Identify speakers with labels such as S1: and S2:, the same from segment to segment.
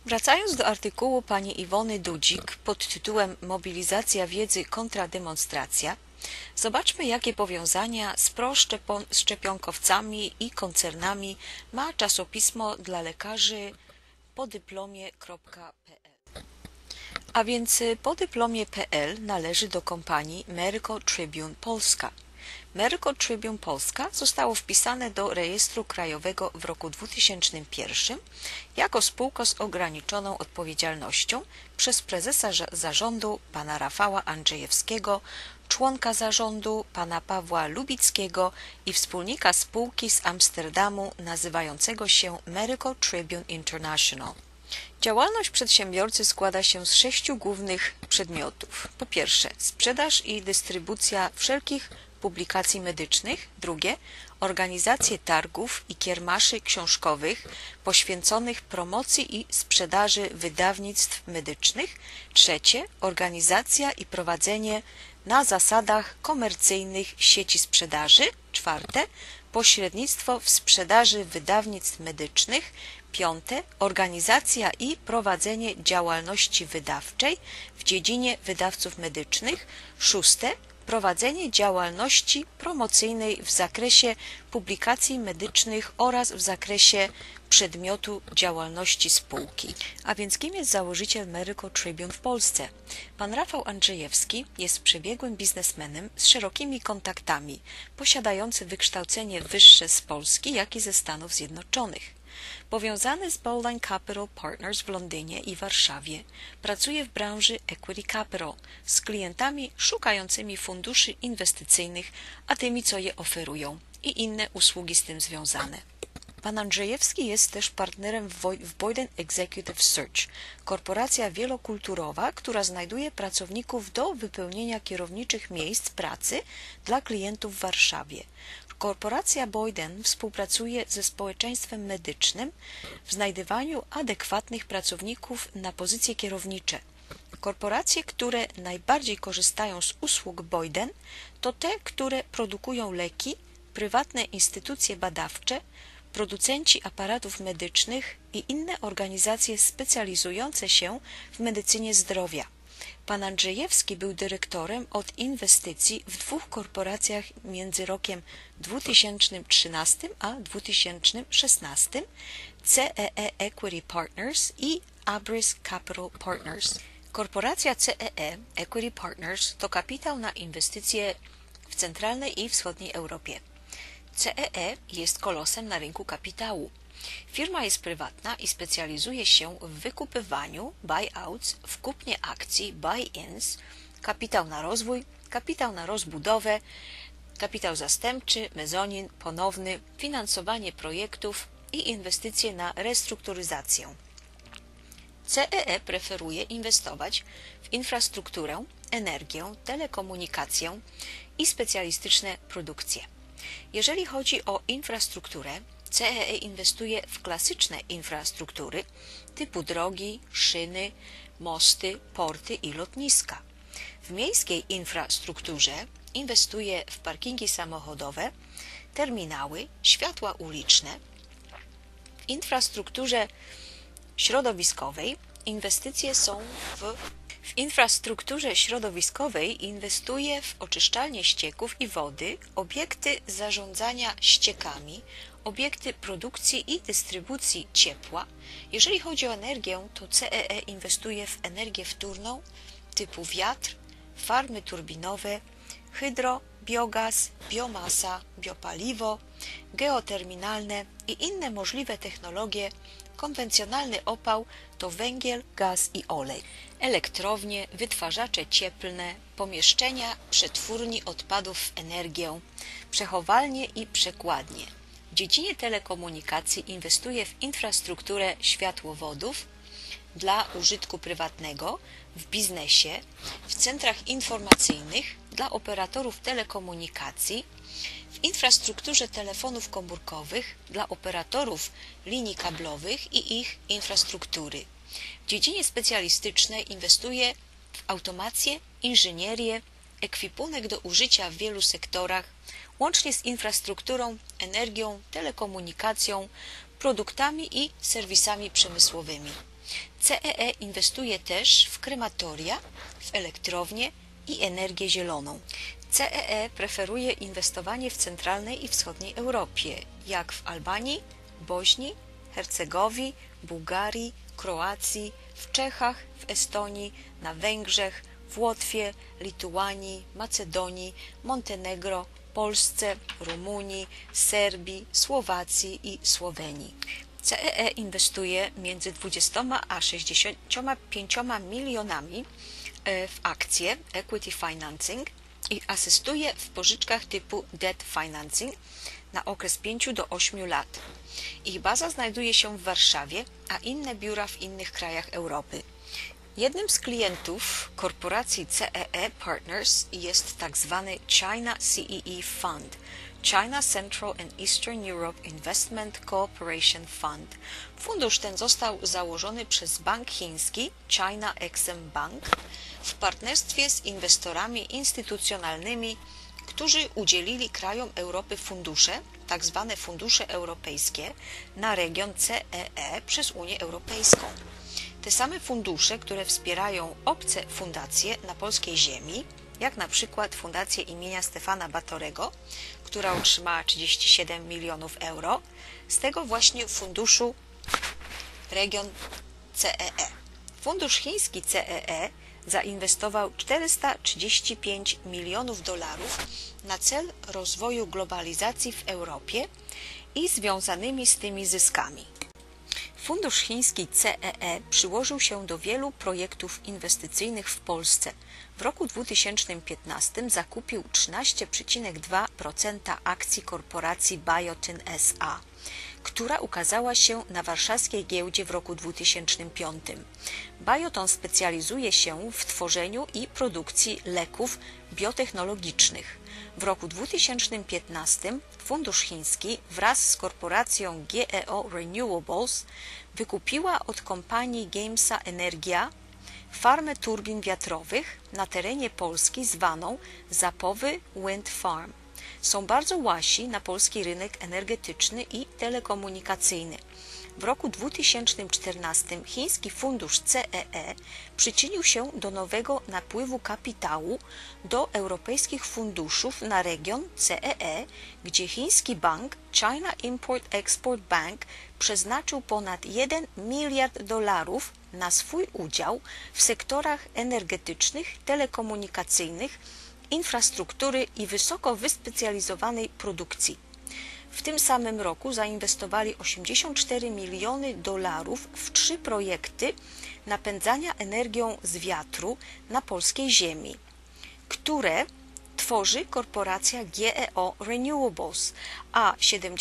S1: Wracając do artykułu pani Iwony Dudzik pod tytułem Mobilizacja wiedzy kontra demonstracja, zobaczmy, jakie powiązania z proszczepionkowcami i koncernami ma czasopismo dla lekarzy podyplomie.pl. A więc podyplomie.pl należy do kompanii Medical Tribune Polska. Medical Tribune Polska zostało wpisane do rejestru krajowego w roku 2001 jako spółka z ograniczoną odpowiedzialnością przez prezesa zarządu pana Rafała Andrzejewskiego, członka zarządu pana Pawła Lubickiego i wspólnika spółki z Amsterdamu nazywającego się Medical Tribune International. Działalność przedsiębiorcy składa się z 6 głównych przedmiotów. Po pierwsze, sprzedaż i dystrybucja wszelkich publikacji medycznych. Drugie, organizację targów i kiermaszy książkowych poświęconych promocji i sprzedaży wydawnictw medycznych. Trzecie, organizacja i prowadzenie na zasadach komercyjnych sieci sprzedaży. Czwarte, pośrednictwo w sprzedaży wydawnictw medycznych. Piąte, organizacja i prowadzenie działalności wydawczej w dziedzinie wydawców medycznych. Szóste, prowadzenie działalności promocyjnej w zakresie publikacji medycznych oraz w zakresie przedmiotu działalności spółki. A więc kim jest założyciel Medical Tribune w Polsce? Pan Rafał Andrzejewski jest przebiegłym biznesmenem z szerokimi kontaktami, posiadający wykształcenie wyższe z Polski, jak i ze Stanów Zjednoczonych. Powiązany z Bowline Capital Partners w Londynie i Warszawie, pracuje w branży Equity Capital z klientami szukającymi funduszy inwestycyjnych, a tymi, co je oferują i inne usługi z tym związane. Pan Andrzejewski jest też partnerem w Boyden Executive Search, korporacja wielokulturowa, która znajduje pracowników do wypełnienia kierowniczych miejsc pracy dla klientów w Warszawie. Korporacja Boyden współpracuje ze społeczeństwem medycznym w znajdywaniu adekwatnych pracowników na pozycje kierownicze. Korporacje, które najbardziej korzystają z usług Boyden, to te, które produkują leki, prywatne instytucje badawcze, producenci aparatów medycznych i inne organizacje specjalizujące się w medycynie zdrowia. Pan Andrzejewski był dyrektorem od inwestycji w 2 korporacjach między rokiem 2013 a 2016, CEE Equity Partners i Abris Capital Partners. Korporacja CEE Equity Partners to kapitał na inwestycje w centralnej i wschodniej Europie. CEE jest kolosem na rynku kapitału. Firma jest prywatna i specjalizuje się w wykupywaniu buyouts, w kupnie akcji buy-ins, kapitał na rozwój, kapitał na rozbudowę, kapitał zastępczy, mezonin, ponowny, finansowanie projektów i inwestycje na restrukturyzację. CEE preferuje inwestować w infrastrukturę, energię, telekomunikację i specjalistyczne produkcje. Jeżeli chodzi o infrastrukturę, CEE inwestuje w klasyczne infrastruktury typu drogi, szyny, mosty, porty i lotniska. W miejskiej infrastrukturze inwestuje w parkingi samochodowe, terminały, światła uliczne. W infrastrukturze środowiskowej inwestycje są w infrastrukturze środowiskowej inwestuje w oczyszczalnie ścieków i wody, obiekty zarządzania ściekami, obiekty produkcji i dystrybucji ciepła. Jeżeli chodzi o energię, to CEE inwestuje w energię wtórną typu wiatr, farmy turbinowe, hydro, biogaz, biomasa, biopaliwo, geoterminalne i inne możliwe technologie. Konwencjonalny opał to węgiel, gaz i olej. Elektrownie, wytwarzacze cieplne, pomieszczenia przetwórni odpadów w energię, przechowalnie i przekładnie. W dziedzinie telekomunikacji inwestuje w infrastrukturę światłowodów dla użytku prywatnego, w biznesie, w centrach informacyjnych dla operatorów telekomunikacji, w infrastrukturze telefonów komórkowych dla operatorów linii kablowych i ich infrastruktury. W dziedzinie specjalistycznej inwestuje w automację, inżynierię, ekwipunek do użycia w wielu sektorach, łącznie z infrastrukturą, energią, telekomunikacją, produktami i serwisami przemysłowymi. CEE inwestuje też w krematoria, w elektrownie i energię zieloną. CEE preferuje inwestowanie w centralnej i wschodniej Europie, jak w Albanii, Bośni, Hercegowii, Bułgarii, Kroacji, w Czechach, w Estonii, na Węgrzech, w Łotwie, Lituanii, Macedonii, Montenegro, Polsce, Rumunii, Serbii, Słowacji i Słowenii. CEE inwestuje między 20 a 65 milionami w akcje equity financing i asystuje w pożyczkach typu debt financing na okres 5 do 8 lat. Ich baza znajduje się w Warszawie, a inne biura w innych krajach Europy. Jednym z klientów korporacji CEE Partners jest tzw. China CEE Fund, China Central and Eastern Europe Investment Cooperation Fund. Fundusz ten został założony przez bank chiński China Exim Bank w partnerstwie z inwestorami instytucjonalnymi, którzy udzielili krajom Europy fundusze, tzw. fundusze europejskie, na region CEE przez Unię Europejską. Te same fundusze, które wspierają obce fundacje na polskiej ziemi, jak na przykład Fundację imienia Stefana Batorego, która otrzymała 37 milionów euro, z tego właśnie funduszu region CEE. Fundusz chiński CEE zainwestował 435 milionów dolarów na cel rozwoju globalizacji w Europie i związanymi z tymi zyskami. Fundusz chiński CEE przyłożył się do wielu projektów inwestycyjnych w Polsce. W roku 2015 zakupił 13,2% akcji korporacji Biotyn SA, która ukazała się na warszawskiej giełdzie w roku 2005. Bioton specjalizuje się w tworzeniu i produkcji leków biotechnologicznych. W roku 2015 fundusz chiński wraz z korporacją GEO Renewables wykupiła od kompanii Gamesa Energia farmę turbin wiatrowych na terenie Polski zwaną Zapowy Wind Farm. Są bardzo łasi na polski rynek energetyczny i telekomunikacyjny. W roku 2014 chiński fundusz CEE przyczynił się do nowego napływu kapitału do europejskich funduszów na region CEE, gdzie chiński bank China Import-Export Bank przeznaczył ponad 1 miliard dolarów na swój udział w sektorach energetycznych, telekomunikacyjnych, infrastruktury i wysoko wyspecjalizowanej produkcji. W tym samym roku zainwestowali 84 miliony dolarów w 3 projekty napędzania energią z wiatru na polskiej ziemi, które tworzy korporacja GEO Renewables, a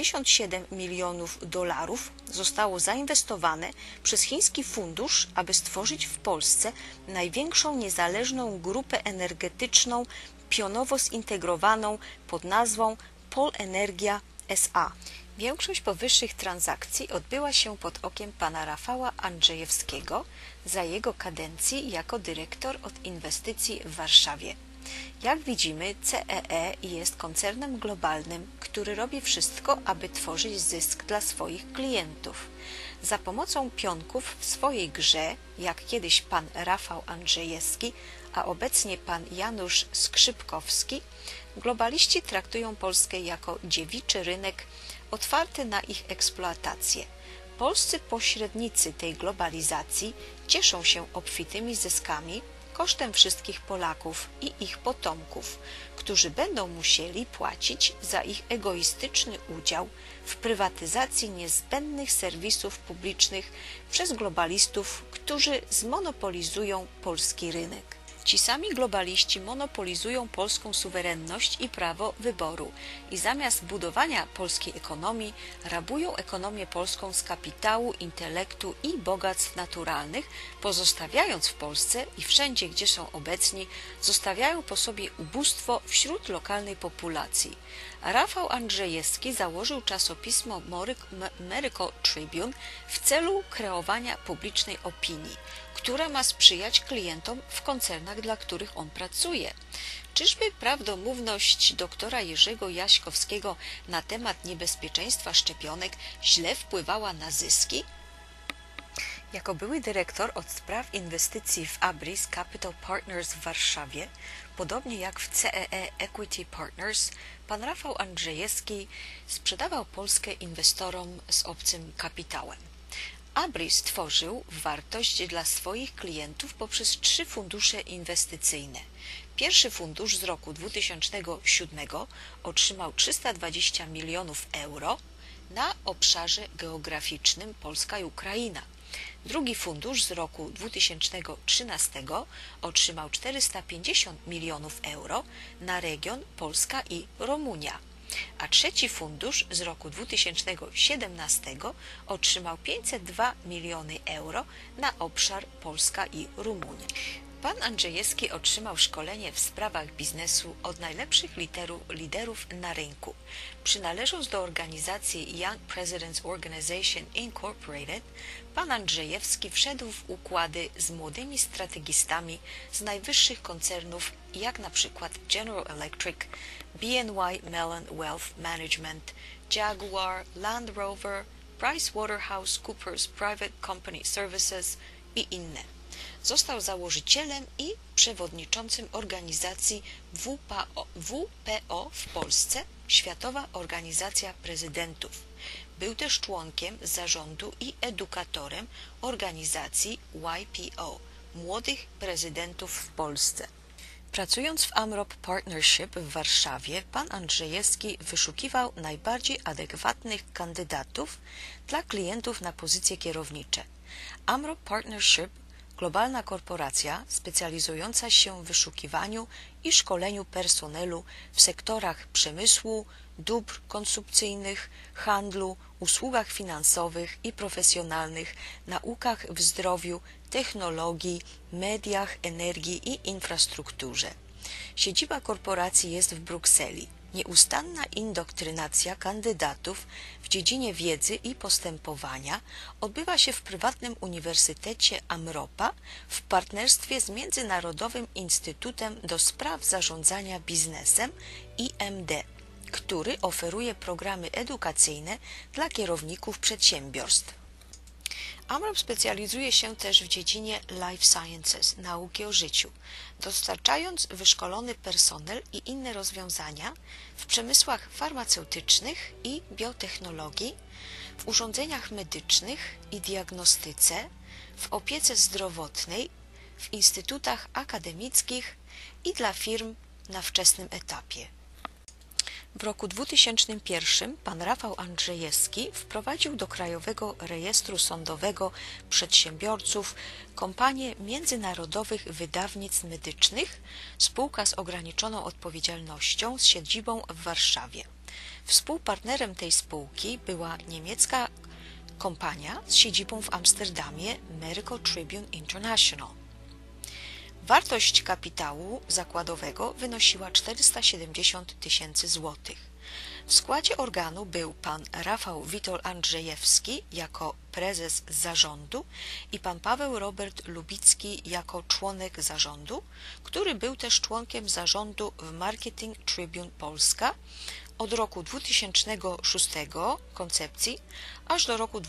S1: 77 milionów dolarów zostało zainwestowane przez chiński fundusz, aby stworzyć w Polsce największą niezależną grupę energetyczną pionowo zintegrowaną pod nazwą Polenergia SA. Większość powyższych transakcji odbyła się pod okiem pana Rafała Andrzejewskiego za jego kadencji jako dyrektor od inwestycji w Warszawie. Jak widzimy, CEE jest koncernem globalnym, który robi wszystko, aby tworzyć zysk dla swoich klientów. Za pomocą pionków w swojej grze, jak kiedyś pan Rafał Andrzejewski, a obecnie pan Janusz Skrzypkowski, globaliści traktują Polskę jako dziewiczy rynek otwarty na ich eksploatację. Polscy pośrednicy tej globalizacji cieszą się obfitymi zyskami kosztem wszystkich Polaków i ich potomków, którzy będą musieli płacić za ich egoistyczny udział w prywatyzacji niezbędnych serwisów publicznych przez globalistów, którzy zmonopolizują polski rynek. Ci sami globaliści monopolizują polską suwerenność i prawo wyboru i zamiast budowania polskiej ekonomii rabują ekonomię polską z kapitału, intelektu i bogactw naturalnych, pozostawiając w Polsce i wszędzie, gdzie są obecni, zostawiają po sobie ubóstwo wśród lokalnej populacji. Rafał Andrzejewski założył czasopismo Miracle Tribune w celu kreowania publicznej opinii, która ma sprzyjać klientom w koncernach, dla których on pracuje. Czyżby prawdomówność doktora Jerzego Jaśkowskiego na temat niebezpieczeństwa szczepionek źle wpływała na zyski? Jako były dyrektor od spraw inwestycji w Abris Capital Partners w Warszawie, podobnie jak w CEE Equity Partners, pan Rafał Andrzejewski sprzedawał Polskę inwestorom z obcym kapitałem. Abris tworzył wartość dla swoich klientów poprzez 3 fundusze inwestycyjne. Pierwszy fundusz z roku 2007 otrzymał 320 milionów euro na obszarze geograficznym Polska i Ukraina. Drugi fundusz z roku 2013 otrzymał 450 milionów euro na region Polska i Rumunia, a trzeci fundusz z roku 2017 otrzymał 502 miliony euro na obszar Polska i Rumunia. Pan Andrzejewski otrzymał szkolenie w sprawach biznesu od najlepszych liderów na rynku. Przynależąc do organizacji Young Presidents Organization Incorporated, pan Andrzejewski wszedł w układy z młodymi strategistami z najwyższych koncernów, jak na przykład General Electric, BNY Mellon Wealth Management, Jaguar, Land Rover, PricewaterhouseCoopers Private Company Services i inne. Został założycielem i przewodniczącym organizacji WPO w Polsce, Światowa Organizacja Prezydentów. Był też członkiem zarządu i edukatorem organizacji YPO, Młodych Prezydentów w Polsce. Pracując w Amrop Partnership w Warszawie, pan Andrzejewski wyszukiwał najbardziej adekwatnych kandydatów dla klientów na pozycje kierownicze. Amrop Partnership globalna korporacja specjalizująca się w wyszukiwaniu i szkoleniu personelu w sektorach przemysłu, dóbr konsumpcyjnych, handlu, usługach finansowych i profesjonalnych, naukach w zdrowiu, technologii, mediach, energii i infrastrukturze. Siedziba korporacji jest w Brukseli. Nieustanna indoktrynacja kandydatów w dziedzinie wiedzy i postępowania odbywa się w prywatnym Uniwersytecie Amropa w partnerstwie z Międzynarodowym Instytutem do Spraw Zarządzania Biznesem IMD, który oferuje programy edukacyjne dla kierowników przedsiębiorstw. Amrop specjalizuje się też w dziedzinie Life Sciences, nauki o życiu, dostarczając wyszkolony personel i inne rozwiązania w przemysłach farmaceutycznych i biotechnologii, w urządzeniach medycznych i diagnostyce, w opiece zdrowotnej, w instytutach akademickich i dla firm na wczesnym etapie. W roku 2001 pan Rafał Andrzejewski wprowadził do Krajowego Rejestru Sądowego Przedsiębiorców Kompanię Międzynarodowych Wydawnictw Medycznych, spółka z ograniczoną odpowiedzialnością z siedzibą w Warszawie. Współpartnerem tej spółki była niemiecka kompania z siedzibą w Amsterdamie Medical Tribune International. Wartość kapitału zakładowego wynosiła 470 tysięcy złotych. W składzie organu był pan Rafał Witold Andrzejewski jako prezes zarządu i pan Paweł Robert Lubicki jako członek zarządu, który był też członkiem zarządu w Marketing Tribune Polska od roku 2006 koncepcji aż do roku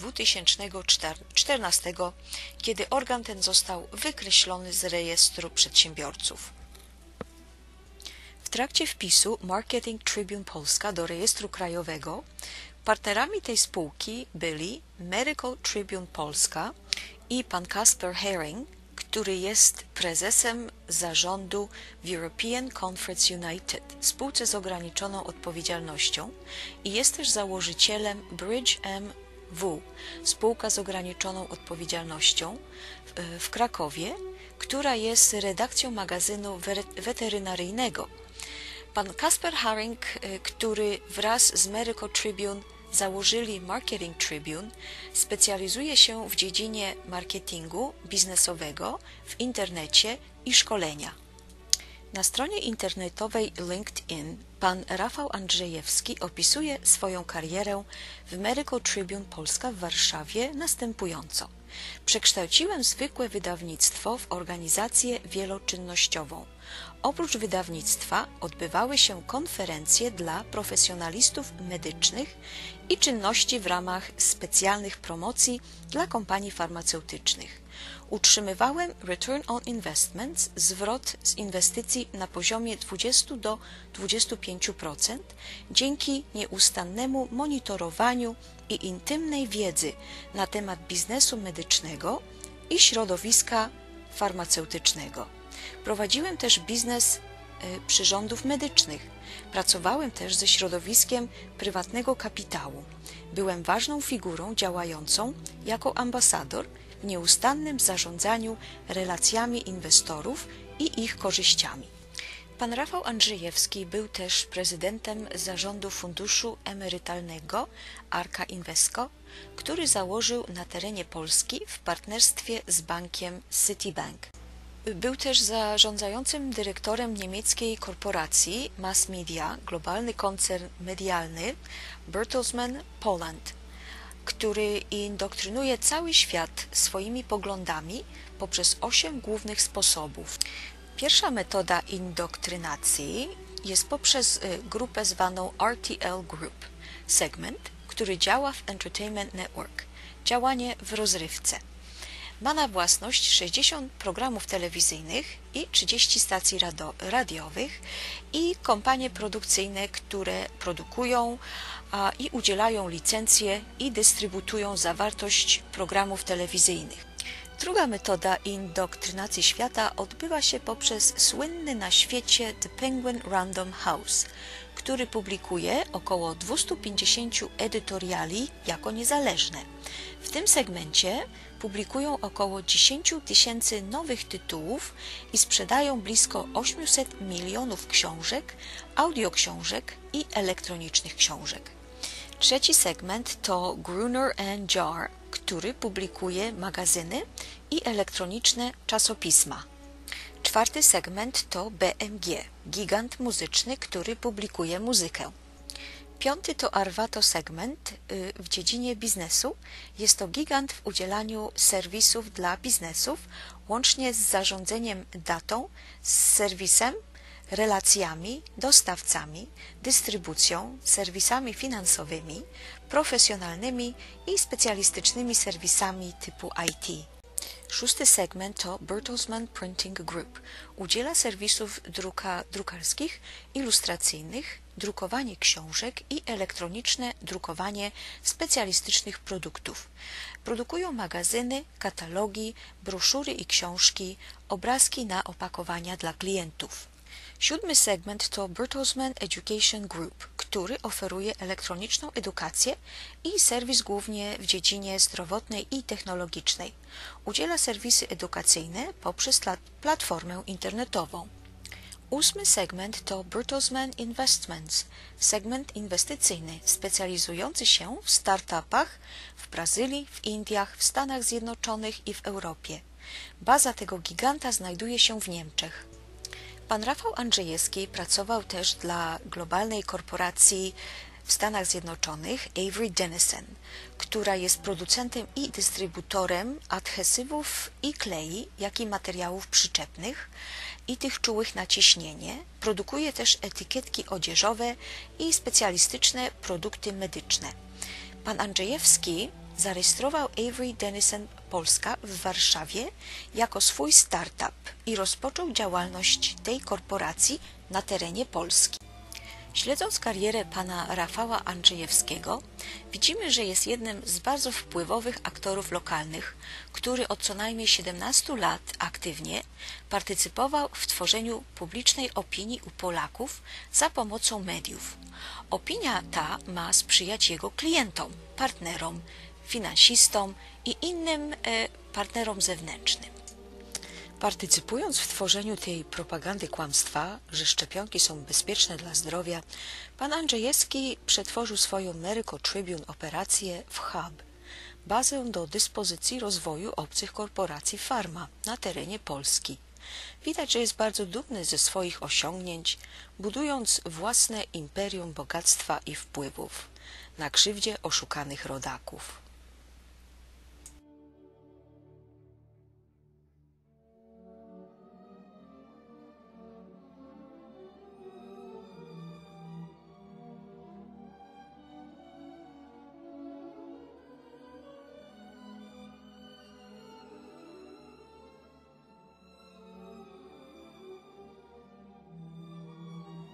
S1: 2014, kiedy organ ten został wykreślony z rejestru przedsiębiorców. W trakcie wpisu Marketing Tribune Polska do rejestru krajowego partnerami tej spółki byli Medical Tribune Polska i pan Kasper Herring, który jest prezesem zarządu w European Conference United, spółce z ograniczoną odpowiedzialnością i jest też założycielem Bridge MW, spółka z ograniczoną odpowiedzialnością w Krakowie, która jest redakcją magazynu weterynaryjnego. Pan Kasper Herring, który wraz z Medical Tribune założyli Marketing Tribune, specjalizuje się w dziedzinie marketingu biznesowego w internecie i szkolenia. Na stronie internetowej LinkedIn pan Rafał Andrzejewski opisuje swoją karierę w Medical Tribune Polska w Warszawie następująco. Przekształciłem zwykłe wydawnictwo w organizację wieloczynnościową. Oprócz wydawnictwa odbywały się konferencje dla profesjonalistów medycznych i czynności w ramach specjalnych promocji dla kompanii farmaceutycznych. Utrzymywałem return on investments, zwrot z inwestycji na poziomie 20 do 25% dzięki nieustannemu monitorowaniu i intymnej wiedzy na temat biznesu medycznego i środowiska farmaceutycznego. Prowadziłem też biznes przyrządów medycznych. Pracowałem też ze środowiskiem prywatnego kapitału. Byłem ważną figurą działającą jako ambasador w nieustannym zarządzaniu relacjami inwestorów i ich korzyściami. Pan Rafał Andrzejewski był też prezydentem zarządu funduszu emerytalnego Arca Invesco, który założył na terenie Polski w partnerstwie z bankiem Citibank. Był też zarządzającym dyrektorem niemieckiej korporacji Mass Media, globalny koncern medialny Bertelsmann Poland, który indoktrynuje cały świat swoimi poglądami poprzez 8 głównych sposobów. Pierwsza metoda indoktrynacji jest poprzez grupę zwaną RTL Group Segment, który działa w Entertainment Network, działanie w rozrywce. Ma na własność 60 programów telewizyjnych i 30 stacji radiowych i kompanie produkcyjne, które produkują i udzielają licencje i dystrybutują zawartość programów telewizyjnych. Druga metoda indoktrynacji świata odbywa się poprzez słynny na świecie The Penguin Random House, który publikuje około 250 edytoriali jako niezależne. W tym segmencie publikują około 10 000 nowych tytułów i sprzedają blisko 800 milionów książek, audioksiążek i elektronicznych książek. Trzeci segment to Gruner & Jahr, który publikuje magazyny i elektroniczne czasopisma. Czwarty segment to BMG, gigant muzyczny, który publikuje muzykę. Piąty to Arvato segment w dziedzinie biznesu. Jest to gigant w udzielaniu serwisów dla biznesów, łącznie z zarządzeniem datą, z serwisem, relacjami, dostawcami, dystrybucją, serwisami finansowymi, profesjonalnymi i specjalistycznymi serwisami typu IT. Szósty segment to Bertelsmann Printing Group. Udziela serwisów drukarskich, ilustracyjnych, drukowanie książek i elektroniczne drukowanie specjalistycznych produktów. Produkują magazyny, katalogi, broszury i książki, obrazki na opakowania dla klientów. Siódmy segment to Bertelsmann Education Group, który oferuje elektroniczną edukację i serwis głównie w dziedzinie zdrowotnej i technologicznej. Udziela serwisy edukacyjne poprzez platformę internetową. Ósmy segment to Bertelsmann Investments, segment inwestycyjny specjalizujący się w startupach w Brazylii, w Indiach, w Stanach Zjednoczonych i w Europie. Baza tego giganta znajduje się w Niemczech. Pan Rafał Andrzejewski pracował też dla globalnej korporacji w Stanach Zjednoczonych Avery Dennison, która jest producentem i dystrybutorem adhesywów i klei, jak i materiałów przyczepnych i tych czułych na ciśnienie. Produkuje też etykietki odzieżowe i specjalistyczne produkty medyczne. Pan Andrzejewski zarejestrował Avery Dennison Polska w Warszawie jako swój startup i rozpoczął działalność tej korporacji na terenie Polski. Śledząc karierę pana Rafała Andrzejewskiego, widzimy, że jest jednym z bardzo wpływowych aktorów lokalnych, który od co najmniej 17 lat aktywnie partycypował w tworzeniu publicznej opinii u Polaków za pomocą mediów. Opinia ta ma sprzyjać jego klientom, partnerom, finansistom i innym partnerom zewnętrznym. Partycypując w tworzeniu tej propagandy kłamstwa, że szczepionki są bezpieczne dla zdrowia, pan Andrzejewski przetworzył swoją Merico Tribune operację w hub, bazę do dyspozycji rozwoju obcych korporacji farma na terenie Polski. Widać, że jest bardzo dumny ze swoich osiągnięć, budując własne imperium bogactwa i wpływów na krzywdzie oszukanych rodaków.